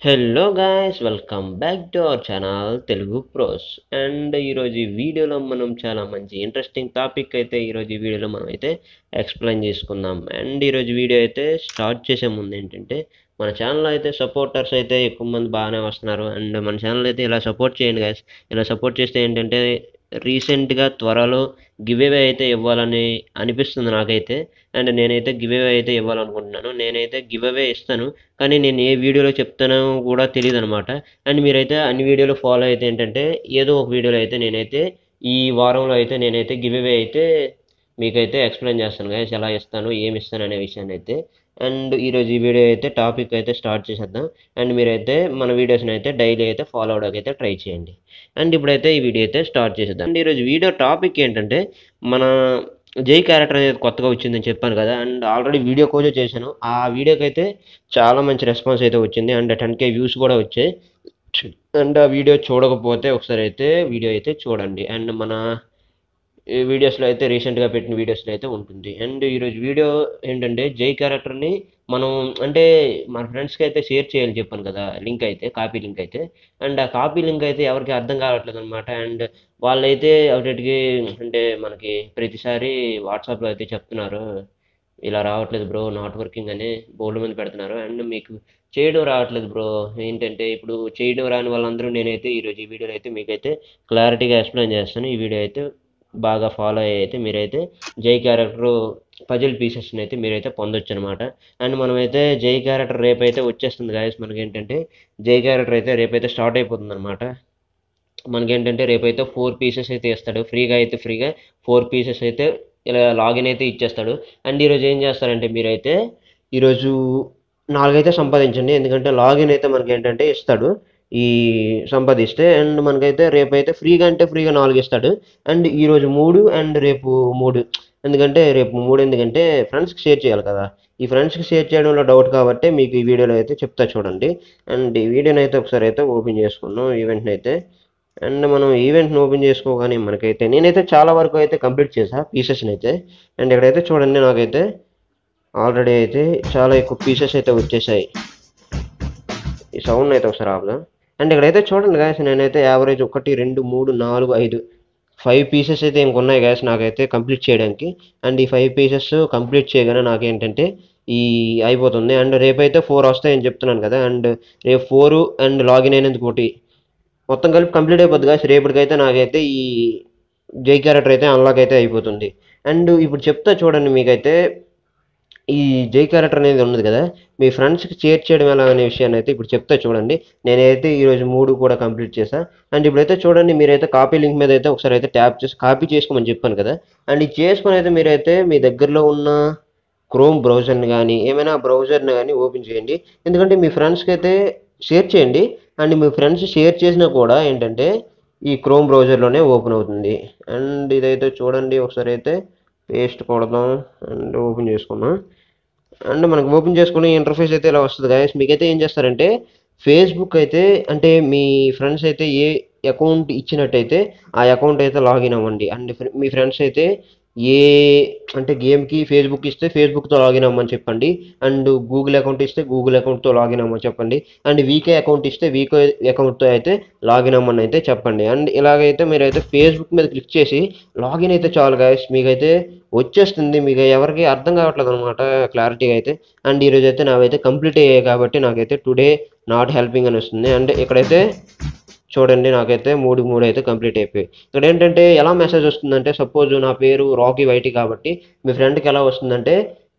Hello guys, welcome back to our channel Telugu pros. And ఈరోజు ఈ వీడియోలో మనం చాలా మంచి ఇంట్రెస్టింగ్ టాపిక్ అయితే ఈరోజు ఈ వీడియోలో మనం అయితే ఎక్స్ప్లెయిన్ చేసుకుందాం. అండ్ ఈరోజు వీడియో అయితే స్టార్ట్ చేసే ముందు ఏంటంటే, మన ఛానల్ అయితే సపోర్టర్స్ అయితే ఎక్కువ మంది బాగానే వస్తున్నారు. అండ్ మన ఛానల్ అయితే ఇలా సపోర్ట్ చేయండి గాయ్స్. ఇలా సపోర్ట్ చేస్తే ఏంటంటే రీసెంట్గా త్వరలో గివ్ అవే అయితే ఇవ్వాలని అనిపిస్తుంది నాకైతే. అండ్ నేనైతే గివ్ అవే అయితే ఇవ్వాలనుకుంటున్నాను. నేనైతే గివ్ అవే ఇస్తాను, కానీ నేను ఏ వీడియోలో చెప్తానో కూడా తెలియదు అనమాట. అండ్ మీరైతే అన్ని వీడియోలు ఫాలో అయితే ఏంటంటే ఏదో ఒక వీడియోలో అయితే నేనైతే ఈ వారంలో అయితే నేనైతే గివ్ అవే అయితే మీకైతే ఎక్స్ప్లెయిన్ చేస్తాను గైస్, ఎలా ఇస్తాను ఏమి ఇస్తాను అనే విషయాన్ని అయితే. అండ్ ఈరోజు ఈ వీడియో అయితే టాపిక్ అయితే స్టార్ట్ చేసేద్దాం. అండ్ మీరైతే మన వీడియోస్ని అయితే డైలీ అయితే ఫాలో అవడానికి అయితే ట్రై చేయండి. అండ్ ఇప్పుడైతే ఈ వీడియో అయితే స్టార్ట్ చేసేద్దాం. అండ్ ఈరోజు వీడియో టాపిక్ ఏంటంటే, మన జై క్యారెక్టర్ అనేది కొత్తగా వచ్చిందని చెప్పాను కదా. అండ్ ఆల్రెడీ వీడియో కూడా చేశాను. ఆ వీడియోకి అయితే చాలా మంచి రెస్పాన్స్ అయితే వచ్చింది. అండ్ 10K వ్యూస్ కూడా వచ్చాయి. అండ్ ఆ వీడియో చూడకపోతే ఒకసారి అయితే వీడియో అయితే చూడండి. అండ్ మన ఈ వీడియోస్లో అయితే రీసెంట్గా పెట్టిన వీడియోస్లో అయితే ఉంటుంది. అండ్ ఈరోజు వీడియో ఏంటంటే, జై క్యారెక్టర్ని మనం అంటే మన ఫ్రెండ్స్కి అయితే షేర్ చేయాలని చెప్పాను కదా, లింక్ అయితే కాపీ లింక్ అయితే. అండ్ ఆ కాపీ లింక్ అయితే ఎవరికి అర్థం కావట్లేదు అనమాట. అండ్ వాళ్ళైతే అవిటికి అంటే మనకి ప్రతిసారి వాట్సాప్లో అయితే చెప్తున్నారు, ఇలా రావట్లేదు బ్రో, నాట్ వర్కింగ్ అని బోర్డు మీద పెడుతున్నారు. అండ్ మీకు చేయడం రావట్లేదు బ్రో. ఏంటంటే ఇప్పుడు చేయడం రాని వాళ్ళందరూ నేనైతే ఈరోజు ఈ వీడియోలో అయితే మీకైతే క్లారిటీగా ఎక్స్ప్లెయిన్ చేస్తాను. ఈ వీడియో అయితే బాగా ఫాలో అయ్యి అయితే మీరైతే జై క్యారెక్టర్ పజిల్ పీసెస్ని అయితే మీరైతే పొందొచ్చు అనమాట. అండ్ మనమైతే జై క్యారెక్టర్ రేపైతే వచ్చేస్తుంది గాయస్. మనకేంటంటే జై క్యారెక్టర్ అయితే రేపైతే స్టార్ట్ అయిపోతుంది అనమాట. మనకేంటంటే రేపైతే 4 పీసెస్ అయితే ఇస్తాడు ఫ్రీగా. అయితే ఫ్రీగా 4 పీసెస్ అయితే ఇలా లాగిన్ అయితే ఇచ్చేస్తాడు. అండ్ ఈరోజు ఏం చేస్తారంటే మీరైతే ఈరోజు 4 అయితే సంపాదించండి. ఎందుకంటే లాగిన్ అయితే మనకేంటంటే ఇస్తాడు ఈ సంపాదిస్తే. అండ్ మనకైతే రేపైతే ఫ్రీగా అంటే ఫ్రీగా 4 ఇస్తాడు. అండ్ ఈరోజు 3 అండ్ రేపు 3. ఎందుకంటే రేపు 3 ఎందుకంటే ఫ్రెండ్స్కి షేర్ చేయాలి కదా. ఈ ఫ్రెండ్స్కి షేర్ చేయడంలో డౌట్ కాబట్టి మీకు ఈ వీడియోలో అయితే చెప్తా చూడండి. అండ్ ఈ వీడియోని అయితే ఒకసారి అయితే ఓపెన్ చేసుకున్నాం ఈవెంట్ని అయితే. అండ్ మనం ఈవెంట్ని ఓపెన్ చేసుకోగానే మనకైతే నేనైతే చాలా వరకు అయితే కంప్లీట్ చేసా పీసెస్ని అయితే. అండ్ ఇక్కడైతే చూడండి, నాకైతే ఆల్రెడీ అయితే చాలా ఎక్కువ పీసెస్ అయితే వచ్చేసాయి. ఈ సౌండ్ అయితే ఒకసారి ఆపుదాం. అండ్ ఇక్కడైతే చూడండి గాయస్, నేనైతే యావరేజ్ 1 2 3 4 5 5 పీసెస్ అయితే ఇంకొన్నాయి గాయస్ నాకైతే కంప్లీట్ చేయడానికి. అండ్ ఈ 5 పీసెస్ కంప్లీట్ చేయగానే నాకేంటంటే ఈ అయిపోతుంది. అండ్ రేపైతే 4 వస్తాయని చెప్తున్నాను కదా. అండ్ రేపు 4 అండ్ లాగిన్ అయినందుకు ఒకటి మొత్తం కలిపి కంప్లీట్ అయిపోద్ది గాయస్. రేపటికైతే నాకైతే ఈ జై క్యారెక్టర్ అయితే అన్లాక్ అయితే అయిపోతుంది. అండ్ ఇప్పుడు చెప్తా చూడండి, మీకైతే ఈ జై క్యారెక్టర్ అనేది ఉన్నది కదా, మీ ఫ్రెండ్స్కి షేర్ చేయడం ఎలా అనే విషయాన్ని అయితే ఇప్పుడు చెప్తా చూడండి. నేనైతే ఈరోజు 3 కూడా కంప్లీట్ చేశా. అండ్ ఇప్పుడైతే చూడండి, మీరైతే కాపీ లింక్ మీద అయితే ఒకసారి అయితే ట్యాప్ చేసి కాపీ చేసుకోమని చెప్పాను కదా. అండ్ ఇది చేసుకొని అయితే మీరైతే మీ దగ్గరలో ఉన్న క్రోమ్ బ్రౌజర్ని కానీ ఏమైనా బ్రౌజర్ని కానీ ఓపెన్ చేయండి. ఎందుకంటే మీ ఫ్రెండ్స్కి అయితే షేర్ చేయండి. అండ్ మీ ఫ్రెండ్స్ షేర్ చేసినా కూడా ఏంటంటే ఈ క్రోమ్ బ్రౌజర్లోనే ఓపెన్ అవుతుంది. అండ్ ఇదైతే చూడండి, ఒకసారి అయితే పేస్ట్ కొడదాం అండ్ ఓపెన్ చేసుకున్నాం. అండ్ మనకు ఓపెన్ చేసుకుని ఇంటర్ఫేస్ అయితే ఇలా వస్తుంది గాయస్. మీకైతే ఏం చేస్తారంటే ఫేస్బుక్ అయితే అంటే మీ ఫ్రెండ్స్ అయితే ఏ అకౌంట్ ఇచ్చినట్టయితే ఆ అకౌంట్ అయితే లాగిన్ అవ్వండి. అండ్ మీ ఫ్రెండ్స్ అయితే ఏ అంటే గేమ్కి ఫేస్బుక్ ఇస్తే ఫేస్బుక్తో లాగిన్ అవ్వమని చెప్పండి. అండ్ గూగుల్ అకౌంట్ ఇస్తే గూగుల్ అకౌంట్తో లాగిన్ అవ్వమని చెప్పండి. అండ్ వీకే అకౌంట్ ఇస్తే వీకే అకౌంట్తో అయితే లాగిన్ అవ్వమని అయితే చెప్పండి. అండ్ ఇలాగైతే మీరైతే ఫేస్బుక్ మీద క్లిక్ చేసి లాగిన్ అయితే చాలు గాయస్, మీకైతే వచ్చేస్తుంది. మీకు ఎవరికి అర్థం కావట్లేదు అనమాట క్లారిటీగా అయితే. అండ్ ఈరోజు అయితే నావైతే కంప్లీట్ అయ్యాయి కాబట్టి నాకైతే టుడే నాట్ హెల్పింగ్ అని వస్తుంది. అండ్ ఇక్కడైతే చూడండి, నాకైతే 3 అయితే కంప్లీట్ అయిపోయాయి. ఇక్కడ ఏంటంటే ఎలా మెసేజ్ వస్తుందంటే, సపోజ్ నా పేరు రాకీ వైటీ కాబట్టి మీ ఫ్రెండ్కి ఎలా వస్తుందంటే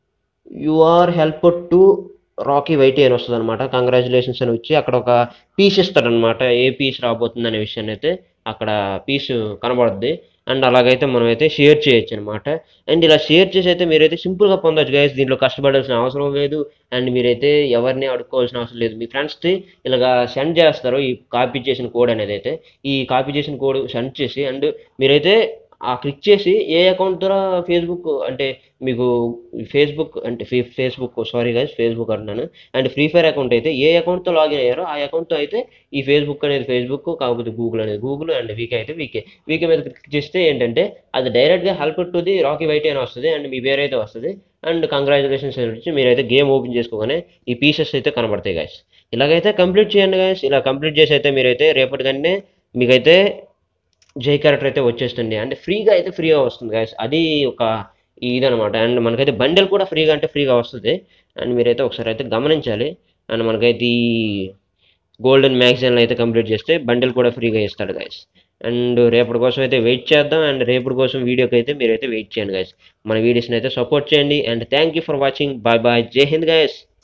you are help to Rocky YT అని వస్తుంది అనమాట. కంగ్రాచులేషన్స్ అని వచ్చి అక్కడ ఒక పీస్ ఇస్తాడనమాట. ఏ పీస్ రాబోతుంది అనే విషయాన్ని అయితే అక్కడ పీస్ కనబడుద్ది. అండ్ అలాగైతే మనం అయితే షేర్ చేయొచ్చు అనమాట. అండ్ ఇలా షేర్ చేసి అయితే మీరైతే సింపుల్గా పొందొచ్చు గైస్. దీంట్లో కష్టపడాల్సిన అవసరం లేదు. అండ్ మీరైతే ఎవరిని అడుక్కోవాల్సిన అవసరం లేదు. మీ ఫ్రెండ్స్కి ఇలాగా సెండ్ చేస్తారు ఈ కాపీ చేసిన కోడ్ అనేది అయితే. ఈ కాపీ చేసిన కోడ్ సెండ్ చేసి అండ్ మీరైతే ఆ క్లిక్ చేసి ఏ అకౌంట్ ద్వారా ఫేస్బుక్ అంటే మీకు ఫేస్బుక్ అంటే ఫేస్బుక్ సారీ గైస్, ఫేస్బుక్ అంటున్నాను. అండ్ ఫ్రీ ఫైర్ అకౌంట్ అయితే ఏ అకౌంట్తో లాగిన్ అయ్యారో ఆ అకౌంట్తో అయితే ఈ ఫేస్బుక్ అనేది ఫేస్బుక్, కాకపోతే గూగుల్ అనేది గూగుల్, అండ్ వీకే అయితే వీకే. వీకే మీద క్లిక్ చేస్తే ఏంటంటే అది డైరెక్ట్గా help to the Rocky YT అని వస్తుంది. అండ్ మీ పేరు అయితే వస్తుంది. అండ్ కంగ్రాచులేషన్స్ వచ్చి మీరైతే గేమ్ ఓపెన్ చేసుకోగానే ఈ పీసెస్ అయితే కనబడతాయి గైస్. ఇలాగైతే కంప్లీట్ చేయండి గైస్. ఇలా కంప్లీట్ చేసి అయితే మీరైతే రేపటికంటే మీకైతే జై క్యారెక్టర్ అయితే వచ్చేస్తుంది. అంటే ఫ్రీగా వస్తుంది గైస్. అది ఒక ఇదనమాట. అండ్ మనకైతే బండిల్ కూడా ఫ్రీగా వస్తుంది. అండ్ మీరైతే ఒకసారి అయితే గమనించాలి. అండ్ మనకైతే ఈ గోల్డెన్ మ్యాగజైన్లో అయితే కంప్లీట్ చేస్తే బండిల్ కూడా ఫ్రీగా ఇస్తాడు గైస్. అండ్ రేపటి కోసం అయితే వెయిట్ చేద్దాం. అండ్ రేపటి కోసం వీడియోకి అయితే మీరైతే వెయిట్ చేయండి గైస్. మన వీడియోస్ని అయితే సపోర్ట్ చేయండి. And thank you for watching. Bye bye. జై హింద్ గైస్.